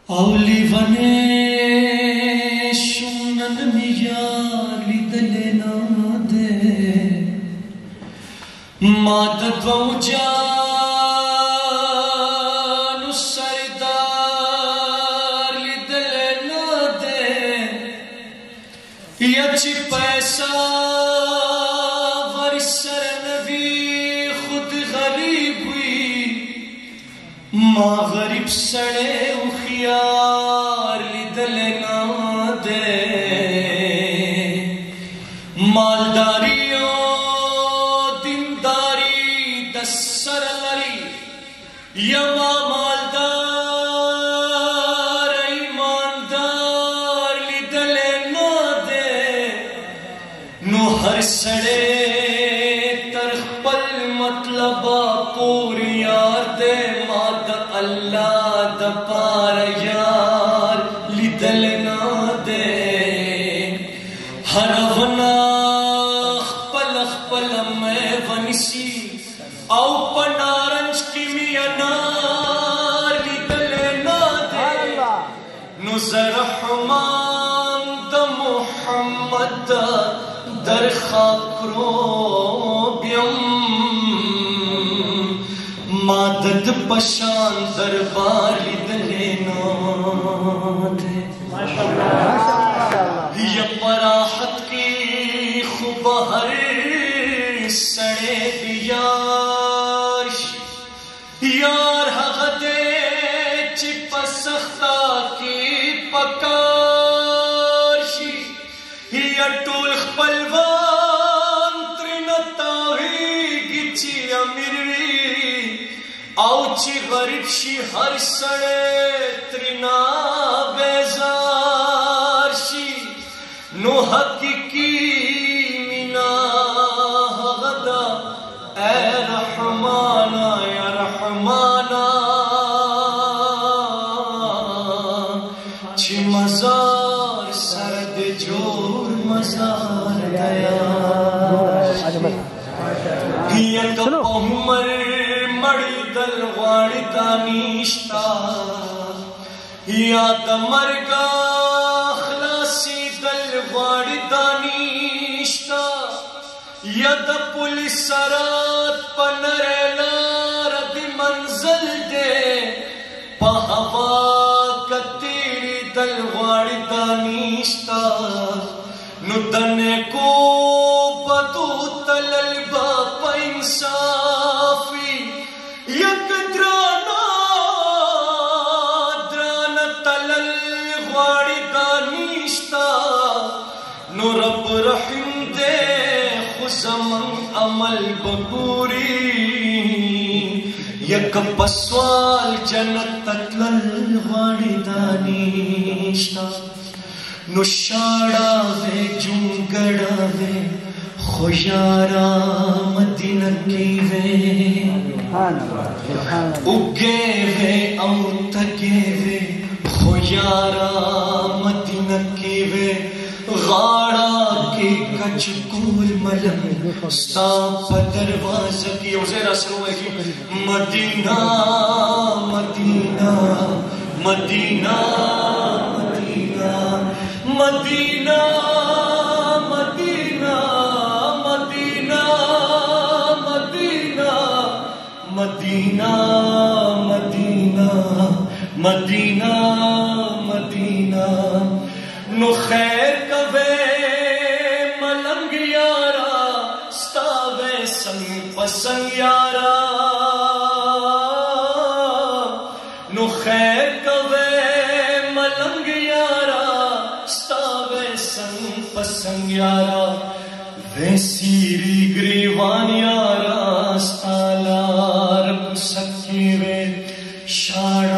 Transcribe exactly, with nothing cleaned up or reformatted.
Auli vane shumnan miyali dalena de madad vaujanu sardar li dalena de yachi paisa varisar nabi khud gharib hui ma gharib sade यार लिदलना दे मालदारियों दीनदारी दसर लरी यमा मालदार ईमानदार लिदलना they know हर सड़े तरख पल मतलब पूरी यार दे माद अल्लाह दपार यार लिदलना दे हर वना खपल खपल में वनिसी औ पनारंज की मियनार लिदलना दे नुज़र रहमान द मुहम्मद दर खाकरो ब्यम मादद पशान दरबार लिदलेना दे ये पराहत की खूब हर सड़े यार यार हगदे चिपसख्ता की पकारशी या टूल पलवान त्रिनतावी गिची अमीरी औची गरीब शी हर सड़े त्रिना बेजार शी नो हकीकी मिना हगदा ए रहमाना या रहमाना ची मजार सरद जोर मजार गया यक उमर मड़ी दलवाड़ी दानिश्ता याद मरगा खलासी दलवाड़ी दानिश्ता यद पुलिस सरात पनरेला रदी मंजल दे पहवा कतीरी दलवाड़ी दानिश्ता नुदने को बदू तलल बापा इंसाफी यक द्राना द्राना तलल वाड़ी दानिश्ता नो रब रहीम दे खुजमन अमल बगूरी यक बसवाल जन्नत तलल वाड़ी दानिश्ता नो शाड़ा वे जुंगड़ा वे खुशारा मदीना की वे उगे वे औतगे वे खुयारा मदीना की वे गाड़ा की कचकूल मलम स्ताप दरवाज़ा की उज़ेरा शुरू है कि Medina Medina Medina Medina Medina Medina Medina Medina Medina Medina Medina नो खैर कवे मलंग यारा स्तावे संग पसंग यारा नो खैर कवे मलंग यारा स्तावे संग पसंग यारा वे सीरी ग्रीवान यारा स्तालार सखी वे शाड़